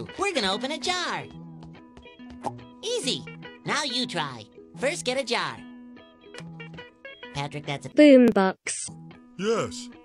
We're gonna open a jar. Easy. Now you try. First, get a jar. Patrick, that's a Boombox. Yes.